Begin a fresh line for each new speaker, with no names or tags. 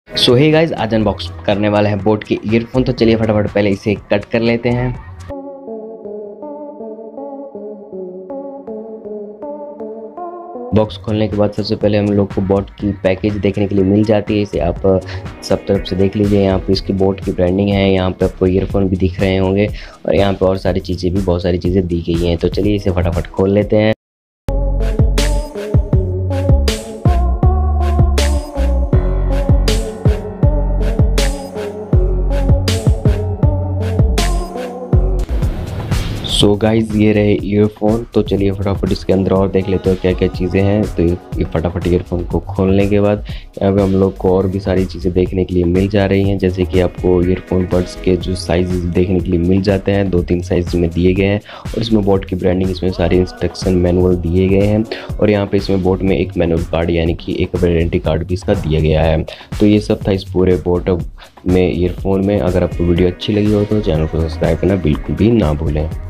सो hey guys, आज unbox करने वाला है बोट के ईयरफोन। तो चलिए फटाफट पहले इसे कट कर लेते हैं। बॉक्स खोलने के बाद सबसे पहले हम लोग को बोट की पैकेज देखने के लिए मिल जाती है। इसे आप सब तरफ से देख लीजिए। यहाँ पे इसकी बोट की ब्रांडिंग है, यहाँ पे आपको ईयरफोन भी दिख रहे होंगे और यहाँ पे और सारी चीज़ें भी, बहुत सारी चीज़ें दी गई हैं। तो चलिए इसे फटाफट खोल लेते हैं। सो गाइज, ये रहे ईयरफोन। तो चलिए फटाफट इसके अंदर और देख लेते हो क्या क्या चीज़ें हैं। तो ये फटाफट ईयरफोन को खोलने के बाद यहाँ पे हम लोग को और भी सारी चीज़ें देखने के लिए मिल जा रही हैं, जैसे कि आपको ईयरफोन बड्स के जो साइज देखने के लिए मिल जाते हैं, 2-3 साइज में दिए गए हैं। और इसमें बोट की ब्रांडिंग, इसमें सारे इंस्ट्रक्शन मैनुअल दिए गए हैं। और यहाँ पे इसमें बोट में एक मैनुअल कार्ड यानी कि एक वारंटी कार्ड भी इसका दिया गया है। तो ये सब था इस पूरे बोट में ईयरफोन में। अगर आपको वीडियो अच्छी लगी हो तो चैनल को सब्सक्राइब करना बिल्कुल भी ना भूलें।